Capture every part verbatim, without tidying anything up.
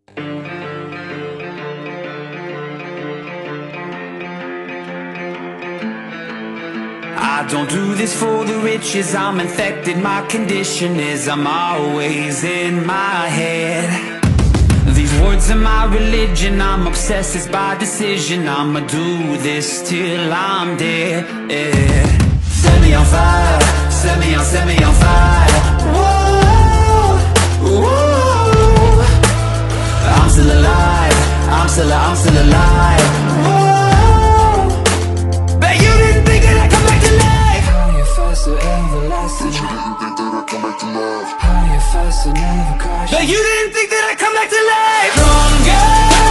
I don't do this for the riches, I'm infected, my condition is I'm always in my head. These words are my religion, I'm obsessed, it's by decision. I'ma do this till I'm dead, yeah. Set me on fire, set me on, set me on fire. Whoa, whoa. I'm still alive, I'm still, I'm still alive. Whoa. Bet you didn't think that I'd come back to life. Higher, faster, everlasting. Bet you didn't think that I'd come back to life. Higher, faster, never crash. Bet you didn't think that I'd come back to life. Stronger.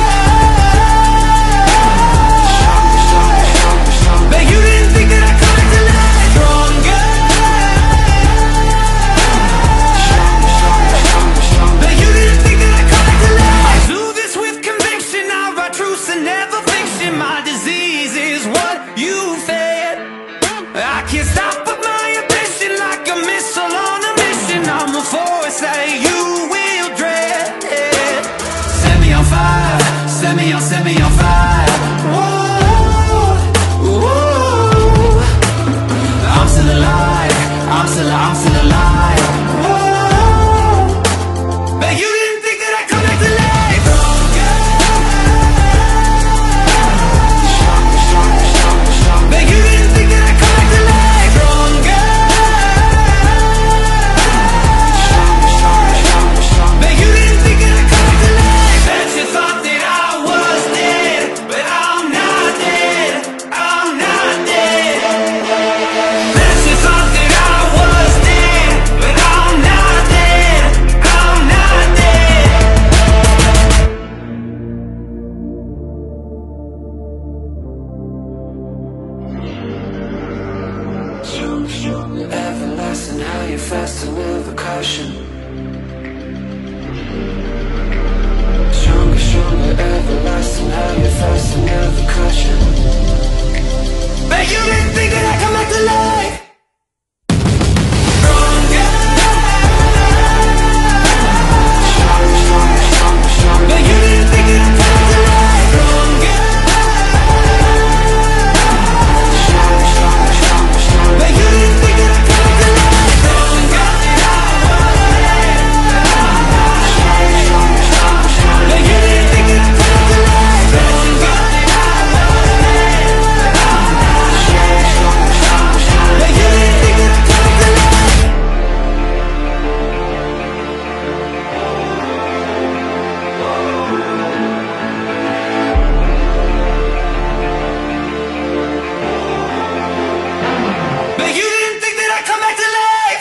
Bet you didn't think that I'd come back to life. Stronger. Bet you didn't think that I'd come back to life. I do this with conviction, I write truths and never fiction. My disease is what you fed. I can't stop but my ambition, like a missile on a mission. I'm a force that you will dread. Set me on fire, set me on, set me on fire. Whoa, whoa. I'm still alive, I'm still, I'm still alive. Whoa. Bet you didn't think that I'd come back to life. Bet you didn't think that I'd come back to life. Stronger. Bet you didn't think that I'd come back to life. Bet you thought that I was dead, but I'm not dead, I'm not dead. Bet you thought that I was dead, but I'm not dead, I'm not dead. Stronger, stronger, everlasting, higher, faster, never caution. Stronger, stronger, everlasting, higher, faster, never caution. Bet you didn't think that I'd come back to life. Stronger. Bet you didn't think that I'd come back to life. Stronger. Bet you didn't think that I'd come back to life. Stronger. Bet you didn't think that I'd come back to life. Stronger. Bet you didn't think that I'd come back to life. Bet you didn't think that I'd come back to life.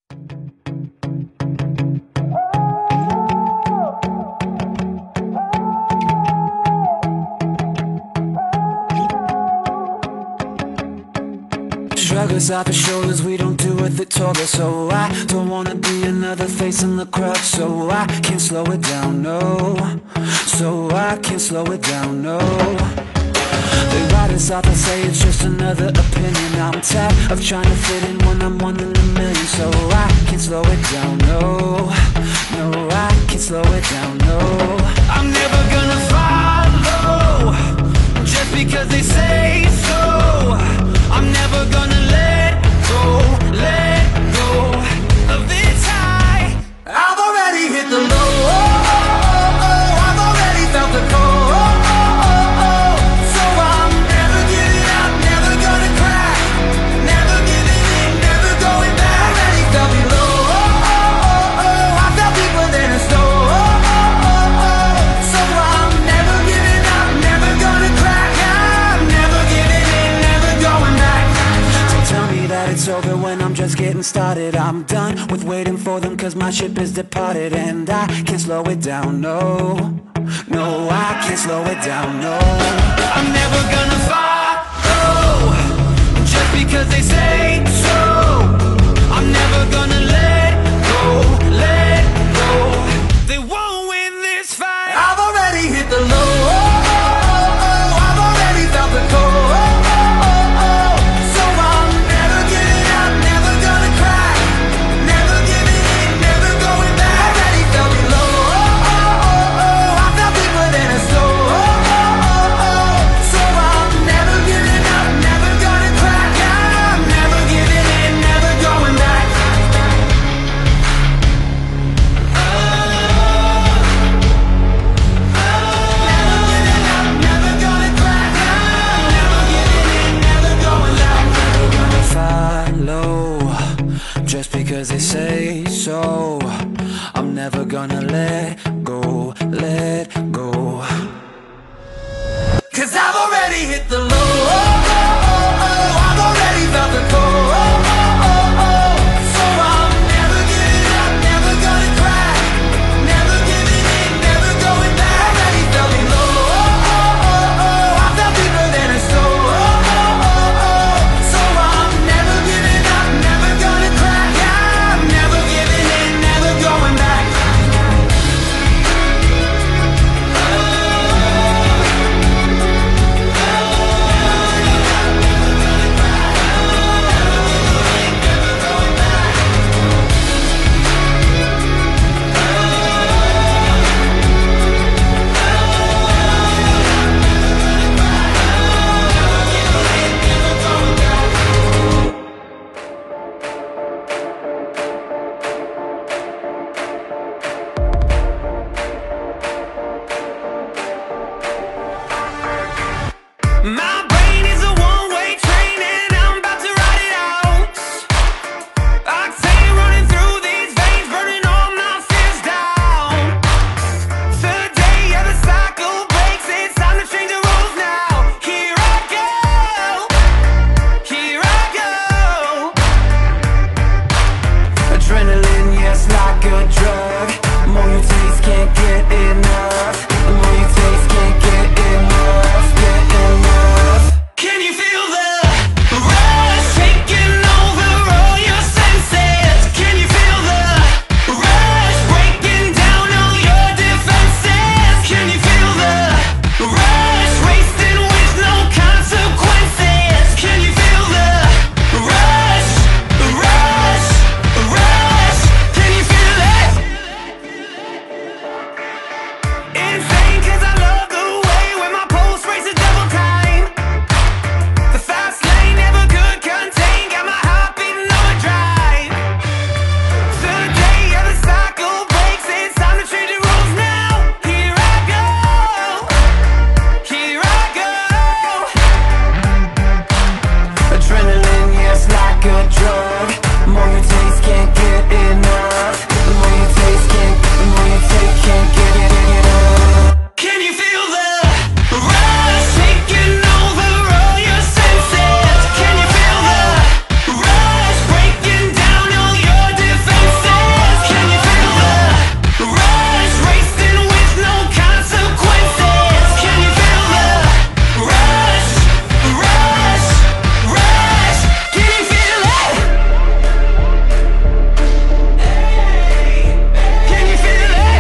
Shrug us off our shoulders, we don't do what they told us. So I don't wanna be another face in the crowd. So I can't slow it down, no. So I can't slow it down, no. They write us off and say it's just another opinion. I'm tired of trying to fit in when I'm one in a million. So I can't slow it down, no. No, I can't slow it down, no. I'm never gonna follow just because they say so. I'm never gonna let go, let go of this high. I've already hit the low, I've already felt the cold. So I'm never giving up, never gonna crack, never giving in, never going back. Already felt below, I felt deeper than a stone. So I'm never giving up, never gonna crack. I'm never giving in, never going back. Don't tell me that it's over when I'm just getting started. I'm done with waiting for them, cause my ship is departed. And I can't slow it down, no. No, I can't slow it down, no. I'm never gonna follow just because they say so. I'm never gonna let go, let go. They won't win this fight. I've already hit the low, I've already felt the cold. So I'm never giving up, never gonna crack, never giving in, never going back. Already felt below, I never gonna let go, let go. 'Cause I've already hit the low, oh, oh, oh, oh. I've already felt the cold, oh, oh, oh, oh. So I'm never giving up, never gonna cry, never giving in, never going back. Already felt me low, oh, oh, oh, oh. I felt deeper than a soul, oh, oh, oh, oh. So I'm never giving up, never gonna cry, yeah, I'm never giving in, never going back. My brain is a one-way train and I'm about to ride it out. Octane running through these veins, burning all my fears down. Today, yeah, the cycle breaks, it's time to change the rules now. Here I go, here I go. Adrenaline, yes, like a drug. The more you taste, can't get enough. The more you taste, can't get enough, get enough. Can you feel the rush taking over all your senses? Can you feel the rush breaking down all your defenses? Can you feel the rush wasting with no consequences? Can you feel the rush, rush, rush? Can you feel it? Insane 'cause I love the way when my pulse races double time. The fast lane never could contain, got my heart beating overdrive. Today, yeah, the cycle breaks, it's time to change the rules now. Here I go, here I go. Adrenaline, yes, like a drug. The more you taste, can't get enough. The more you taste, can't, the more you take, can't get enough. Can you feel the rush taking over all your senses? Can you feel the rush breaking down all your defenses? Can you feel the rush racing with no consequences? Can you feel the rush, rush, rush? Can you feel it? Can you feel it?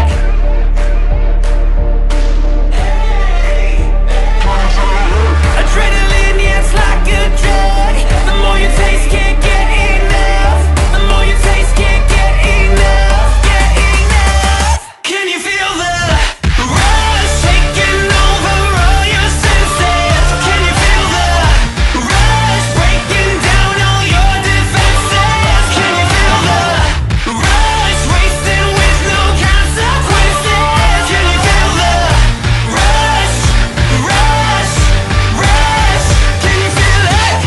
Adrenaline, yeah, it's like a drug. The more you taste, can't get enough. The more you taste, can't get enough, get enough. Can you feel the rush taking over all your senses? Can you feel the rush breaking down all your defenses? Can you feel the rush racing with no consequences? Can you feel the rush, rush, rush? Can you feel it?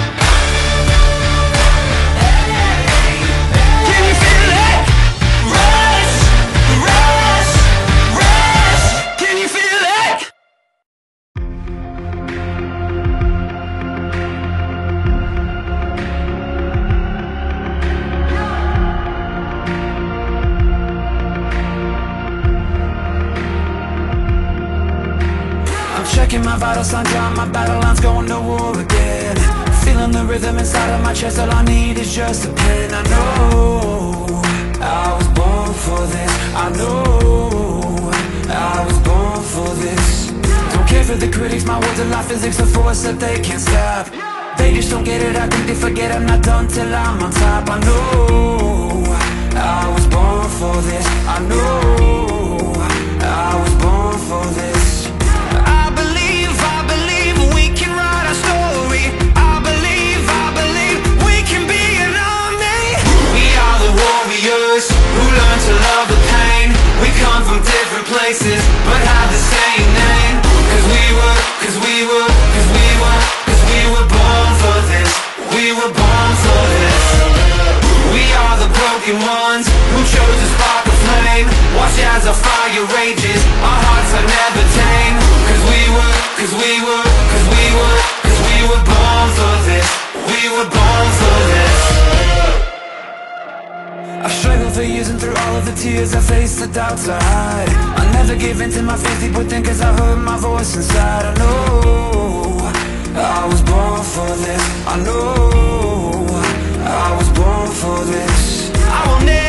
Can you feel it? Rush, rush, rush. Can you feel it? I'm checking my vital signs, on my battle lines, going to war again. Feeling the rhythm inside of my chest, all I need is just a pen. I know I was born for this, I know I was born for this. Don't care for the critics, my words are like physics, a force that they can't stop. They just don't get it, I think they forget I'm not done till I'm on top. I know I was born for this, I know I was born for this. I believe, I believe we can write our story. I believe, I believe we can be an army. We are the warriors who learn to love the pain. We come from different places but have the same name. Cause we were, cause we were, cause we were, cause we were born for this. We were born for this. We are the broken ones who chose to spark a flame. fire rages, our hearts are never tame. Cause we were, cause we were, cause we were, cause we were born for this. We were born for this. I've struggled for years and through all of the tears I faced, the doubts I hide. I never gave in to my fears deep within, cause I heard my voice inside. I know I was born for this. I know I was born for this. I will never